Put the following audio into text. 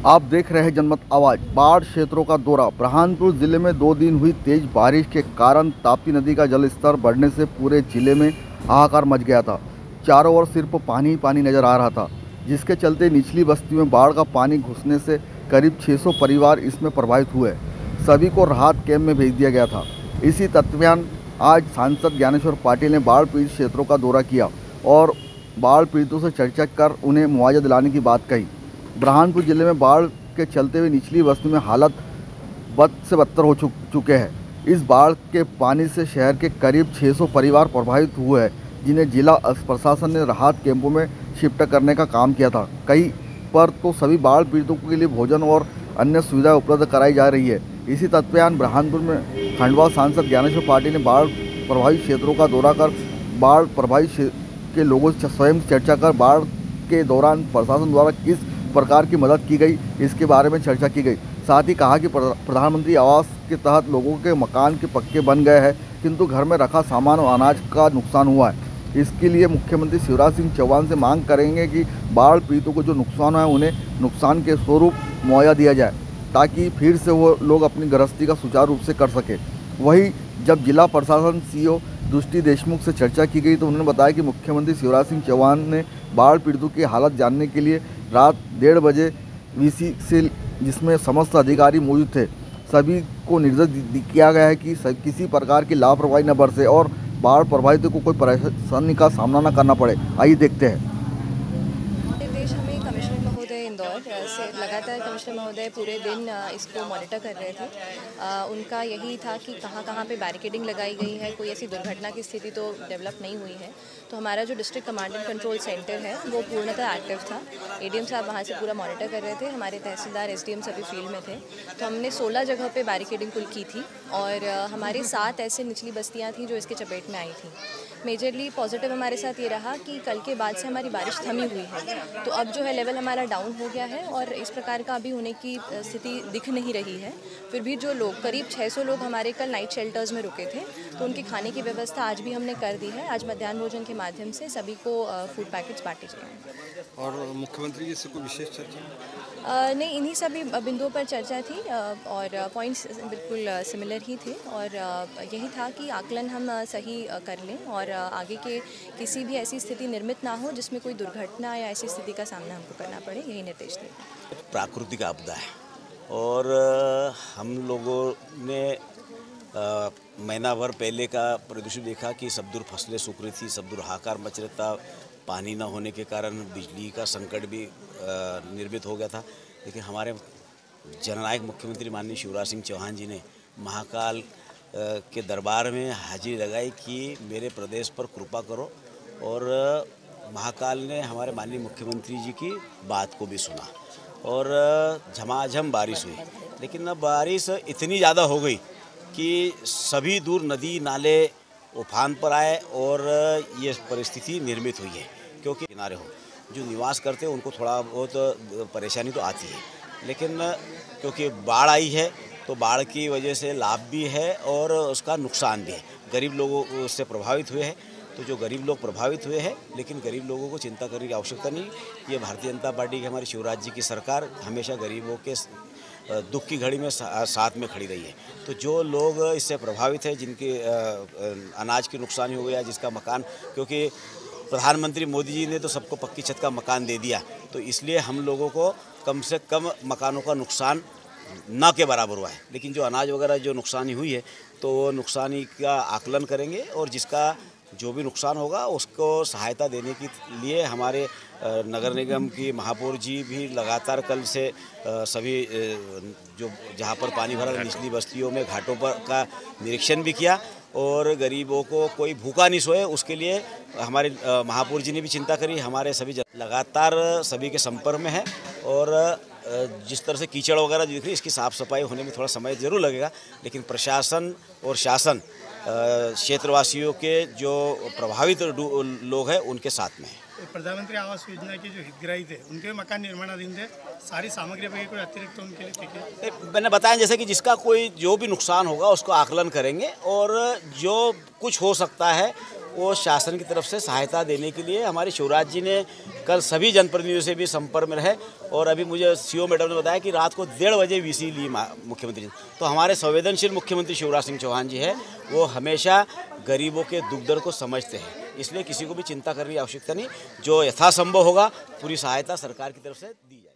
आप देख रहे हैं जनमत आवाज़। बाढ़ क्षेत्रों का दौरा। बुरहानपुर जिले में 2 दिन हुई तेज बारिश के कारण ताप्ती नदी का जलस्तर बढ़ने से पूरे जिले में हाहाकार मच गया था। चारों ओर सिर्फ पानी ही पानी नजर आ रहा था, जिसके चलते निचली बस्ती में बाढ़ का पानी घुसने से करीब 600 परिवार इसमें प्रभावित हुए। सभी को राहत कैंप में भेज दिया गया था। इसी तत्व्यान आज सांसद ज्ञानेश्वर पाटिल ने बाढ़ पीड़ित क्षेत्रों का दौरा किया और बाढ़ पीड़ितों से चर्चा कर उन्हें मुआवजा दिलाने की बात कही। बुरहानपुर जिले में बाढ़ के चलते हुए निचली बस्ती में हालत बद से बदतर हो चुके हैं। इस बाढ़ के पानी से शहर के करीब 600 परिवार प्रभावित हुए हैं, जिन्हें जिला प्रशासन ने राहत कैंपों में शिफ्ट करने का काम किया था। कहीं पर तो सभी बाढ़ पीड़ितों के लिए भोजन और अन्य सुविधाएं उपलब्ध कराई जा रही है। इसी तत्व्यान बुरहानपुर में खंडवा सांसद ज्ञानेश्वर पाटिल ने बाढ़ प्रभावित क्षेत्रों का दौरा कर बाढ़ प्रभावित के लोगों से स्वयं चर्चा कर बाढ़ के दौरान प्रशासन द्वारा किस प्रकार की मदद की गई, इसके बारे में चर्चा की गई। साथ ही कहा कि प्रधानमंत्री आवास के तहत लोगों के मकान के पक्के बन गए हैं, किंतु घर में रखा सामान और अनाज का नुकसान हुआ है। इसके लिए मुख्यमंत्री शिवराज सिंह चौहान से मांग करेंगे कि बाढ़ पीड़ितों को जो नुकसान है उन्हें नुकसान के स्वरूप मुआवजा दिया जाए, ताकि फिर से वो लोग अपनी गृहस्थी का सुचारू रूप से कर सके। वहीं जब जिला प्रशासन सीईओ दृष्टि देशमुख से चर्चा की गई तो उन्होंने बताया कि मुख्यमंत्री शिवराज सिंह चौहान ने बाढ़ पीड़ितों की हालत जानने के लिए रात 1:30 बजे वीसी से, जिसमें समस्त अधिकारी मौजूद थे, सभी को निर्देश किया गया है कि किसी प्रकार की लापरवाही न बरसे और बाढ़ प्रभावितों को कोई परेशानी का सामना न करना पड़े। आइए देखते हैं। इंदौर से लगातार कमिश्नर महोदय पूरे दिन इसको मॉनिटर कर रहे थे। उनका यही था कि कहाँ कहाँ पे बैरिकेडिंग लगाई गई है, कोई ऐसी दुर्घटना की स्थिति तो डेवलप नहीं हुई है। तो हमारा जो district command and control centre है वो पूर्णतः एक्टिव था। एडीएम साहब वहाँ से पूरा मॉनिटर कर रहे थे, हमारे तहसीलदार एसडीएम सभी फील्ड में थे। तो हमने 16 जगह पे बैरिकेडिंग कुल की थी और हमारे 7 ऐसे निचली बस्तियाँ थी जो इसके चपेट में आई थी। मेजरली पॉजिटिव हमारे साथ ये रहा कि कल के बाद से हमारी बारिश थमी हुई है, तो अब जो है लेवल हमारा डाउन हो गया है और इस प्रकार का अभी होने की स्थिति दिख नहीं रही है। फिर भी जो लोग करीब 600 लोग हमारे कल नाइट शेल्टर्स में रुके थे, तो उनकी खाने की व्यवस्था आज भी हमने कर दी है। आज मध्याह्न भोजन के माध्यम से सभी को फूड पैकेट्स बांटे जाएंगे। और मुख्यमंत्री जी से कोई विशेष चर्चा? नहीं, इन्हीं सभी बिंदुओं पर चर्चा थी और पॉइंट्स बिल्कुल सिमिलर ही थे और यही था कि आकलन हम सही कर लें और आगे के किसी भी ऐसी स्थिति निर्मित ना हो जिसमें कोई दुर्घटना या ऐसी स्थिति का सामना हमको करना पड़े, यही निर्देश दिए। प्राकृतिक आपदा है और हम लोगों ने महीना भर पहले का प्रदूषण देखा कि सब दूर फसलें सूख रही थी, सब दूर हाहाकार मच रहा था। पानी न होने के कारण बिजली का संकट भी निर्मित हो गया था। लेकिन हमारे जननायक मुख्यमंत्री माननीय शिवराज सिंह चौहान जी ने महाकाल के दरबार में हाजिरी लगाई कि मेरे प्रदेश पर कृपा करो, और महाकाल ने हमारे माननीय मुख्यमंत्री जी की बात को भी सुना और झमाझम बारिश हुई। लेकिन अब बारिश इतनी ज़्यादा हो गई कि सभी दूर नदी नाले उफान पर आए और ये परिस्थिति निर्मित हुई है। क्योंकि किनारे हो जो निवास करते हैं उनको थोड़ा बहुत परेशानी तो आती है, लेकिन क्योंकि बाढ़ आई है तो बाढ़ की वजह से लाभ भी है और उसका नुकसान भी है। गरीब लोगों उससे प्रभावित हुए हैं, तो जो गरीब लोग प्रभावित हुए हैं, लेकिन गरीब लोगों को चिंता करने की आवश्यकता नहीं। ये भारतीय जनता पार्टी की, हमारे शिवराज जी की सरकार हमेशा गरीबों के दुख की घड़ी में साथ में खड़ी रही है। तो जो लोग इससे प्रभावित है, जिनके अनाज की नुकसानी हो गया, जिसका मकान, क्योंकि प्रधानमंत्री मोदी जी ने तो सबको पक्की छत का मकान दे दिया, तो इसलिए हम लोगों को कम से कम मकानों का नुकसान ना के बराबर हुआ है। लेकिन जो अनाज वगैरह जो नुकसानी हुई है तो नुकसानी का आकलन करेंगे और जिसका जो भी नुकसान होगा उसको सहायता देने के लिए हमारे नगर निगम की महापौर जी भी लगातार कल से सभी जो जहाँ पर पानी भरा निचली बस्तियों में घाटों पर का निरीक्षण भी किया और गरीबों को कोई भूखा नहीं सोए उसके लिए हमारे महापौर जी ने भी चिंता करी। हमारे सभी लगातार सभी के संपर्क में है और जिस तरह से कीचड़ वगैरह दिख रही, इसकी साफ़ सफाई होने में थोड़ा समय ज़रूर लगेगा, लेकिन प्रशासन और शासन क्षेत्रवासियों के जो प्रभावित लोग हैं उनके साथ में है। प्रधानमंत्री आवास योजना के जो हितग्राही थे उनके मकान निर्माणाधीन थे, सारी सामग्री पे कोई अतिरिक्त उनके लिए ठीक है? मैंने बताया जैसे कि जिसका कोई जो भी नुकसान होगा उसको आकलन करेंगे और जो कुछ हो सकता है वो शासन की तरफ से सहायता देने के लिए हमारे शिवराज जी ने कल सभी जनप्रतिनिधियों से भी संपर्क में रहे और अभी मुझे सीओ मैडम ने बताया कि रात को 1:30 बजे वीसी ली मुख्यमंत्री जी। तो हमारे संवेदनशील मुख्यमंत्री शिवराज सिंह चौहान जी है, वो हमेशा गरीबों के दुख दर्द को समझते हैं, इसलिए किसी को भी चिंता करने की आवश्यकता नहीं। जो यथासंभव होगा पूरी सहायता सरकार की तरफ से दी जाए।